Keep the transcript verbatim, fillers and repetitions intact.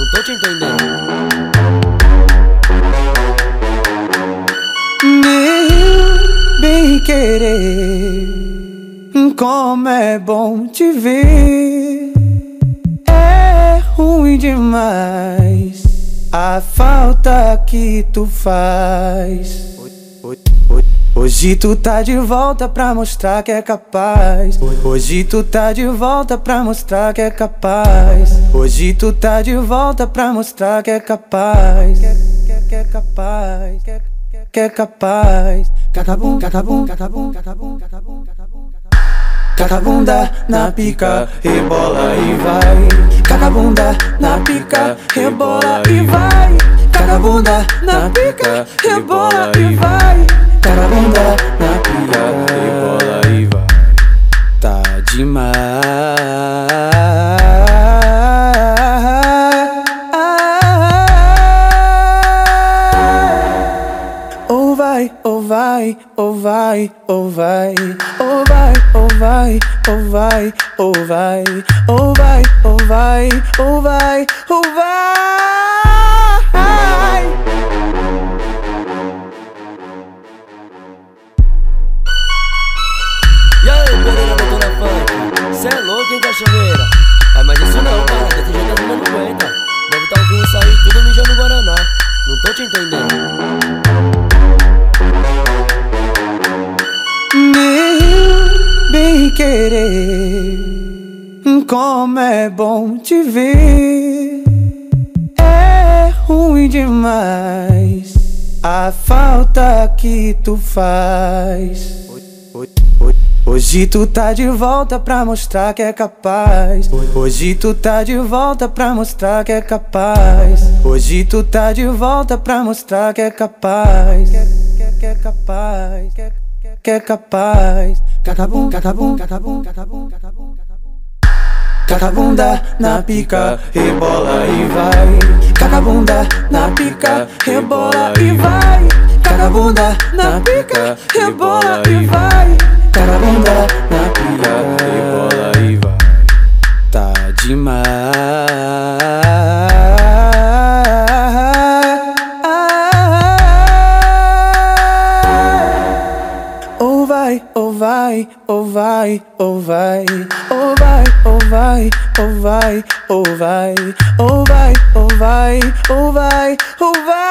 Não tô te entendendo. Meu bem querer, como é bom te ver. É ruim demais a falta que tu faz. Hoje tu tá de volta pra mostrar que é capaz. Hoje tu tá de volta pra mostrar que é capaz. Hoje tu tá de volta pra mostrar que é capaz. Que é capaz, que é capaz. Cacabum, cacabum, cacabum, cacabum, cacabum, cacabum. Cacabunda na pica, rebola e vai. Cacabunda na pica, rebola e vai. Cacabunda na pica, rebola e vai. Cacabunda na pica, rebola e vai. Tá demais. Ou vai, ou vai, ou vai, ou vai. Ou vai, ou vai, ou vai, ou vai. Ou vai, ou vai, ou vai, ou vai. E aí, Pereira, doutora Funk? Cê é louco, hein, cachoeira? Ah, mas isso não, cara, desse jeito as mãos não aguenta. Deve tá ouvindo isso aí tudo mijando Guaraná. Não tô te entendendo. Meu bem querer, como é bom te ver. É ruim demais a falta que tu faz. Hoje tu tá de volta pra mostrar que é capaz. Hoje tu tá de volta pra mostrar que é capaz. Hoje tu tá de volta pra mostrar que é capaz. Que é capaz, que é capaz. Cacabum, cacabum, cacabum, cacabum, cacabum. Cacabunda na pica, rebola e vai. Cacabunda na pica, rebola e vai. Cacabunda na pica, rebola e vai. Cacabunda na pica, rebola e vai. Tá demais. Ou vai, ou vai, ou vai, ou vai. Ou vai, ou vai, ou vai, ou vai. Ou vai, ou vai, ou vai, ou vai.